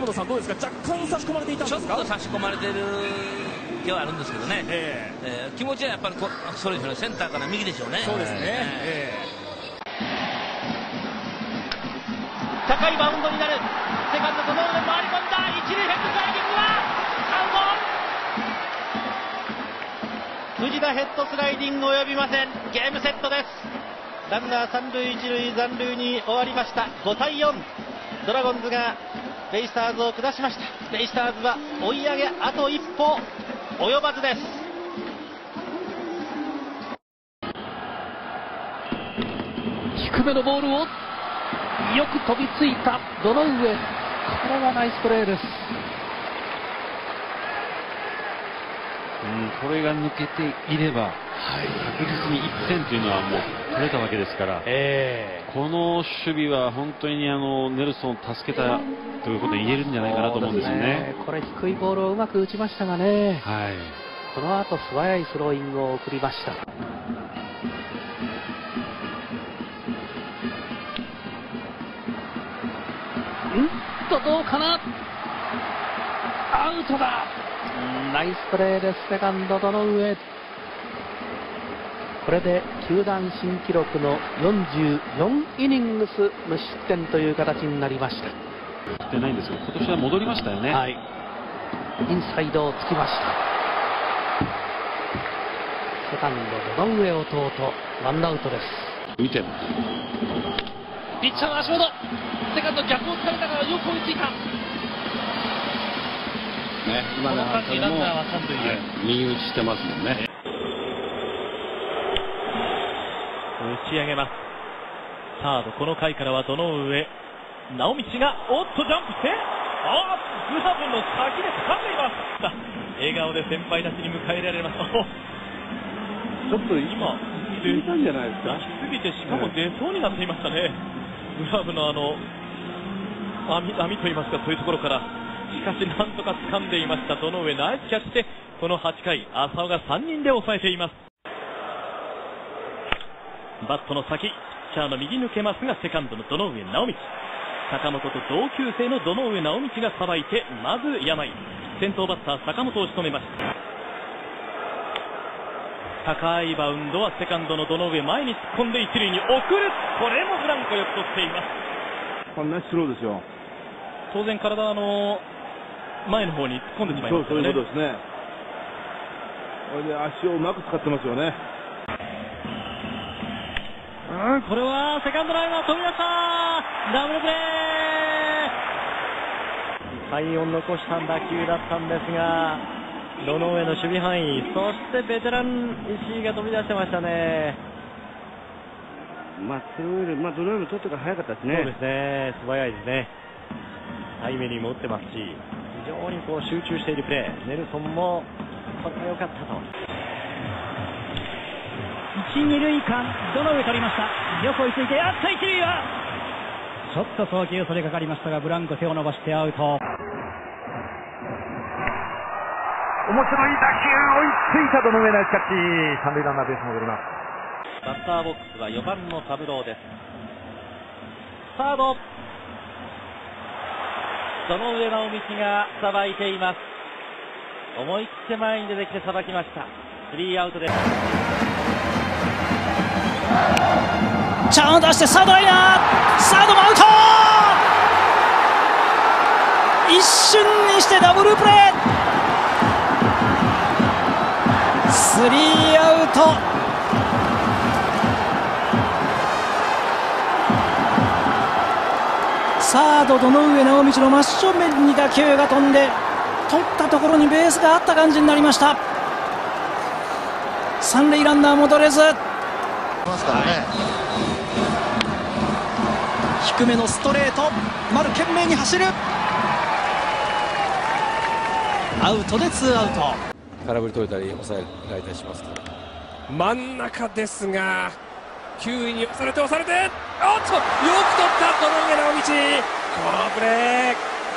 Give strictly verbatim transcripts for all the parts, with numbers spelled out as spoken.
本さんどうですか、若干差し込まれていたんですか。 ちょっと差し込まれてる気はあるんですけどね、えーえー、気持ちはやっぱりこそれぞれセンターから右でしょうね。 そうですね、 えーえー、高いバウンドになる。セカンドこの上回り込んだ。一塁ヘッドスライディングはアウト。藤田ヘッドスライディング及びません。ゲームセットです。ランナー三塁一塁残塁に終わりました。ごたいよん、ドラゴンズがベイスターズを下しました。ベイスターズは追い上げあと一歩及ばずです。 低めのボールをよく飛びついた堂上、これはナイスプレーです。 うん、これが抜けていれば、はい、確実にいってんというのはもう取れたわけですから、えー、この守備は本当にあのネルソンを助けたということが言えるんじゃないかなと思うんですよね。 これ低いボールをうまく打ちましたがね、 はい、 この後素早いスローイングを送りました。んとどうかな、アウトだ。ナイスプレーです。セカンド堂上、これで球団新記録のよんじゅうよんイニングス無失点という形になりました。 してないんですけど、今年は戻りましたよね。 はい、インサイドをつきました。セカンド堂上弟、ワンアウトです。 見てピッチャーの足元、セカンド逆を突かれたがよく追いついた。 ね、今の間にランナーは三塁へ、 はい、右打ちしてますもんね。 打ち上げます。サード、この回からは堂上直道がおっとジャンプして、ああグラブの先で掴んでいます。笑顔で先輩たちに迎えられます。ちょっと今出たんじゃないですか。 行き過ぎて、しかも出そうになっていましたね。グラブのあの網網といいますか、そういうところから。しかしなんとか掴んでいました堂上、ナイスキャッチでこのはちかい浅尾がさんにんで抑えています。バットの先、ピッチャーの右抜けますが、セカンドの堂上直道、坂本と同級生の堂上直道がさばいて、まず山井、先頭バッター坂本を仕留めました。高いバウンドはセカンドの堂上、前に突っ込んで一塁に送る、これもブランコよく取っています。 こんなスローですよ。 当然体はあの前の方に突っ込んでしまいますからね。そう、そういうことですね。これで足をうまく使ってますよね。うん、これはセカンドライナー飛び出した、ダブルプレー。快音残した打球だったんですが、堂上の守備範囲、そしてベテラン石井が飛び出してましたね。 まあ、それより、まあ、堂上も取ってから早かったですね。 そうですね、素早いですね。タイムリーも打ってますし、非常にこう集中しているプレー、ネルソンもこれは良かったと。一、二塁間、堂上取りました。よく追いついて、あっと一塁はちょっと送球それかかりましたが、ブランコ手を伸ばしてアウト。面白い打球、追いついた堂上、ナイスキャッチ。三塁ランナーベース戻ります。バッターボックスはよばんの三郎です。サード、堂上直道がさばいています。思い切って前に出てきてさばきました。スリーアウトです。 チャンを出してサードライナー、サードもアウト。一瞬にしてダブルプレー、スリーアウト。サード堂上直道の真正面に打球が飛んで、取ったところにベースがあった感じになりました。三塁ランナー戻れず、 ますからね、低めのストレート、丸懸命に走る、アウトでツーアウト。 空振り取れたり抑えられたりしますから。 真ん中ですが、きゅういに押されて押されて、おっとよく取った堂上直道、このプレ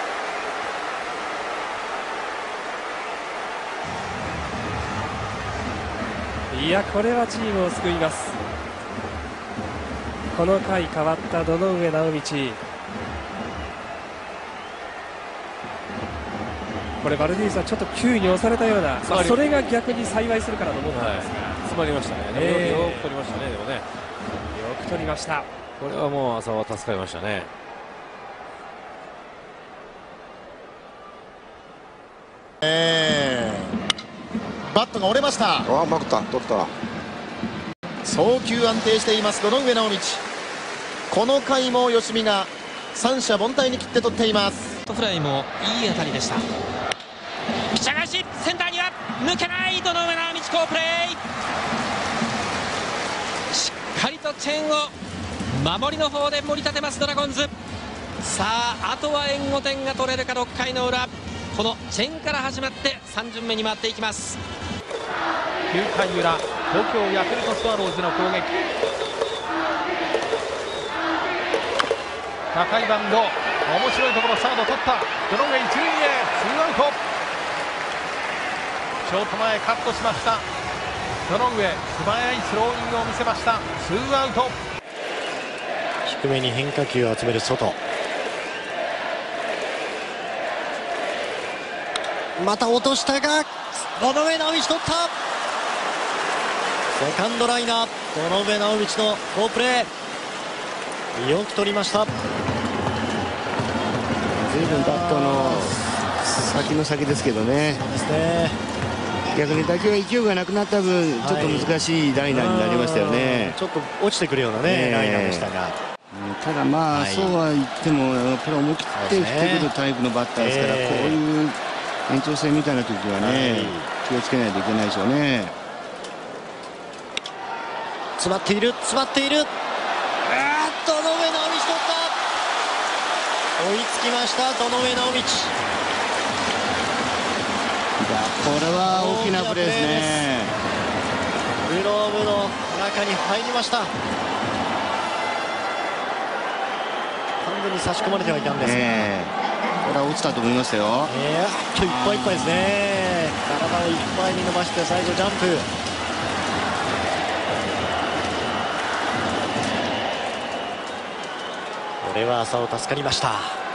ー、いやこれはチームを救います。この回変わった堂上直道、 これバルディーニはちょっと球威に押されたような、まあ、それが逆に幸いするからと思ったんですが、はい、 詰まりましたね、 えー、 よく取りましたね、でもね、よく取りました。 これはもう浅尾は助かりましたね。 えー、バットが折れました。 あ、うまくった取った。 送球安定しています堂上直道。この回も吉見が三者凡退に切って取っています。 フライもいい当たりでした。 ピッチャー返し、センターには抜けない堂上直道好プレー。しっかりとチェーンを守りの方で盛り立てますドラゴンズ。さあ、あとは援護点が取れるか。ろっかいの裏、このチェーンから始まってさん巡目に回っていきます。 きゅうかい裏、東京ヤクルトスワローズの攻撃。高いバウンド、面白いところ、サード取った。ドロンウェイ一塁へ、ツーアウト。ショート前カットしました。ドロンウェイ素早いスローイングを見せました。ツーアウト。 低めに変化球を集める外。また落としたが堂上直道取った。セカンドライナー、堂上直道の好プレー、よく取りました。 随分バットの先の先ですけどね。 そうですね、 逆に打球が勢いがなくなった分、ちょっと難しいライナーになりましたよね。 ちょっと落ちてくるようなね、ライナーでしたが、 ただまあ、はい、そうは言ってもやっぱり思い切って振ってくるタイプのバッターですから、ね、こういう延長戦みたいな時はね、はい、気をつけないといけないでしょうね。 詰まっている、詰まっている。あーっと、堂上直道取った。追いつきました、堂上直道。 これは大きなプレーですね。 グローブの中に入りました。完全に差し込まれてはいたんですが、えー、これは落ちたと思いましたよ。 えー、っといっぱいいっぱいですね。体をいっぱいに伸ばして最後ジャンプ。これは浅尾助かりました。